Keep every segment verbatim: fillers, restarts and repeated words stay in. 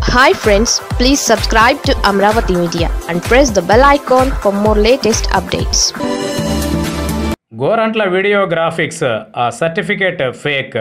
Hi friends, please subscribe to Amaravathi Media and press the bell icon for more latest updates. Gorantla video graphics a certificate fake.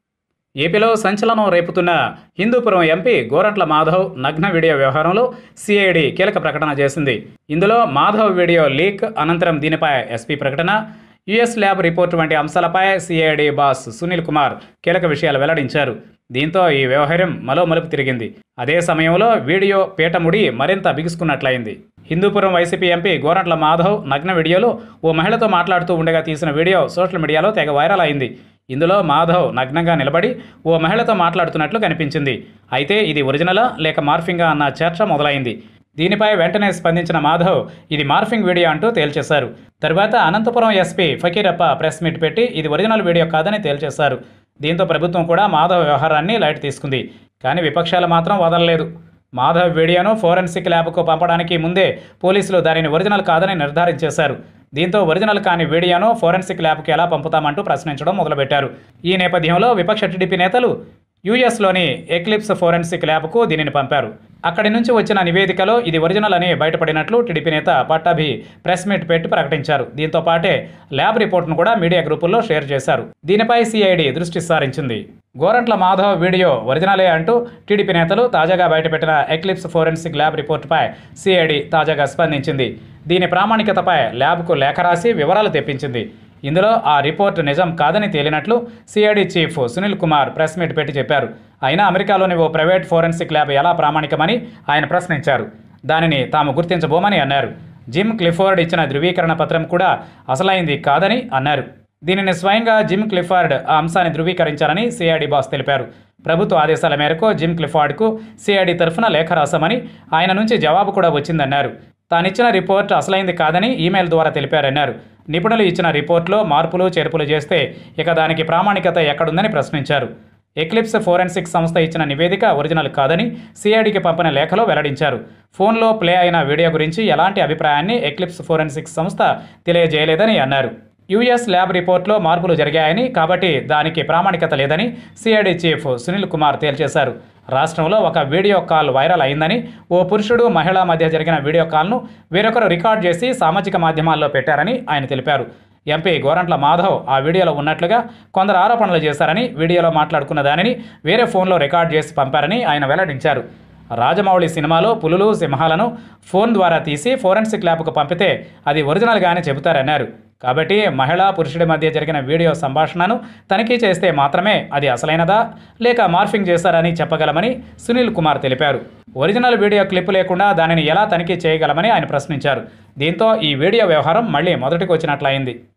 ఏపీలో సంచలనం రేపుతున్న Hindupuram MP Gorantla Madhav నగ్న video వ్యవహారంలో CID కీలక ప్రకటన చేసింది. ఇందులో మాధవ్ వీడియో లీక్ అనంతరం దీనిపై ఎస్పీ ప్రకటన, యుఎస్ ల్యాబ్ రిపోర్టు వంటి అంశాలపై సిఐడి బాస్ సునీల్ కుమార్ కీలక విషయాలు వెల్లడించారు. దీంతో ఈ వ్యవహారం మరో మలుపు తిరిగింది. అదే సమయంలో వీడియో పీటముడి మరింత బిగుసుకున్నట్లయింది. హిందూపురం వైసీపీ ఎంపీ గోరంట్ల మాధవ్ నగ్న వీడియోలో ఓ మహిళతో మాట్లాడుతూ ఉండగా తీసిన వీడియో సోషల్ మీడియాలో తెగ వైరల్ అయింది. ఇందులో మాధవ్ నగ్నంగా నిలబడి ఓ మహిళతో మాట్లాడుతున్నట్లు కనిపించింది. అయితే ఇది ఒరిజినలా లేక మార్ఫింగా అన్న చర్చ మొదలైంది. దీనిపై వెంటనే స్పందించిన మాధవ్ ఇది మార్ఫింగ్ వీడియో అంటూ తేల్చేశారు. తరువాత Anantapuram SP Fakirappa press meet పెట్టి ఇది ఒరిజినల్ వీడియో కాదని తేల్చేశారు. దీంతో ప్రభుత్వం కూడా మాధవ్ వ్యవహారాన్ని లైట్ తీసుకుంది. కానీ విపక్షాలు మాత్రం వదలలేదు. మాధవ్ వీడియోను ఫోరెన్సిక్ ల్యాబ్కు పంపడానికి ముందే పోలీసులు దానిని ఒరిజినల్ కాదని నిర్ధారించేశారు. దీంతో ఒరిజినల్ కాని వీడియోను ఫోరెన్సిక్ ల్యాబ్కి ఎలా పంపుతామంటూ ప్రశ్నించడం మొదలుపెట్టారు. ఈ నేపథ్యంలో విపక్ష టీడీపీ నేతలు యూఎస్లోని ఎక్లిప్స్ ఫోరెన్సిక్ ల్యాబ్కు దీనిని పంపారు. అక్కడి నుంచి వచ్చిన నివేదికలో ఇది ఒరిజినల్ అని బయటపడినట్లు టీడీపీ నేత పట్టాభి ప్రెస్ మీట్ పెట్టి ప్రకటించారు. దీంతో పాటే ల్యాబ్ రిపోర్ట్ను కూడా మీడియా గ్రూపుల్లో షేర్ చేశారు. దీనిపై సిఐడి దృష్టి సారించింది. గోరంట్ల మాధవ్ వీడియో ఒరిజినలే అంటూ టీడీపీ నేతలు తాజాగా బయటపెట్టిన ఎక్లిప్స్ ఫోరెన్సిక్ ల్యాబ్ రిపోర్టుపై సిఐడి తాజాగా స్పందించింది. దీని ప్రామాణికతపై ల్యాబ్కు లేఖ రాసి వివరాలు తెప్పించింది. ఇందులో ఆ రిపోర్ట్ నిజం కాదని తేలినట్లు CID chief Sunil Kumar press meet పెట్టి చెప్పారు. అయినా అమెరికాలోని ఓ ప్రైవేట్ ఫోరెన్సిక్ ల్యాబ్ ఎలా ప్రామాణికమని ఆయన ప్రశ్నించారు. దానిని తాము గుర్తించబోమని అన్నారు. జిమ్ క్లిఫోర్డ్ ఇచ్చిన ధృవీకరణ పత్రం కూడా అసలైంది కాదని అన్నారు. దీనిని స్వయంగా జిమ్ క్లిఫార్డ్ ఆ అంశాన్ని ధృవీకరించారని సిఐడి బాస్ తెలిపారు. ప్రభుత్వ ఆదేశాల మేరకు జిమ్ క్లిఫార్డ్కు సిఐడి తరఫున లేఖ రాశామని, ఆయన నుంచి జవాబు కూడా వచ్చిందన్నారు. తానిచ్చిన రిపోర్ట్ అసలైంది కాదని ఈమెయిల్ ద్వారా తెలిపారన్నారు. నిపుణులు ఇచ్చిన రిపోర్ట్లో మార్పులు చేర్పులు చేస్తే ఇక దానికి ప్రామాణికత ఎక్కడుందని ప్రశ్నించారు. ఎక్లిప్స్ ఫోరెన్సిక్ సంస్థ ఇచ్చిన నివేదిక ఒరిజినల్ కాదని సిఐడికి పంపిన లేఖలో వెల్లడించారు. ఫోన్లో ప్లే అయిన వీడియో గురించి ఎలాంటి అభిప్రాయాన్ని ఎక్లిప్స్ ఫోరెన్సిక్ సంస్థ తెలియజేయలేదని అన్నారు. యుఎస్ ల్యాబ్ రిపోర్ట్లో మార్పులు జరిగాయని, కాబట్టి దానికి ప్రామాణికత లేదని సిఐడి చీఫ్ సునీల్ కుమార్ తేల్చేశారు. రాష్ట్రంలో ఒక వీడియో కాల్ వైరల్ అయిందని, ఓ పురుషుడు మహిళ మధ్య జరిగిన వీడియో కాల్ను వేరొకరు రికార్డ్ చేసి సామాజిక మాధ్యమాల్లో పెట్టారని ఆయన తెలిపారు. ఎంపీ గోరంట్ల మాధవ్ ఆ వీడియోలో ఉన్నట్లుగా కొందరు ఆరోపణలు చేశారని, వీడియోలో మాట్లాడుకున్న దానిని వేరే ఫోన్లో రికార్డ్ చేసి పంపారని ఆయన వెల్లడించారు. రాజమౌళి సినిమాలో పులులు సింహాలను ఫోన్ ద్వారా తీసి ఫోరెన్సిక్ ల్యాబ్కు పంపితే అది ఒరిజినల్గానే చెబుతారన్నారు. కాబట్టి మహిళా పురుషుడి మధ్య జరిగిన వీడియో సంభాషణను తనిఖీ చేస్తే మాత్రమే అది అసలైనదా లేక మార్ఫింగ్ చేశారని చెప్పగలమని సునీల్ కుమార్ తెలిపారు. ఒరిజినల్ వీడియో క్లిప్ లేకుండా దానిని ఎలా తనిఖీ చేయగలమని ఆయన ప్రశ్నించారు. దీంతో ఈ వీడియో వ్యవహారం మళ్లీ మొదటికి వచ్చినట్లయింది.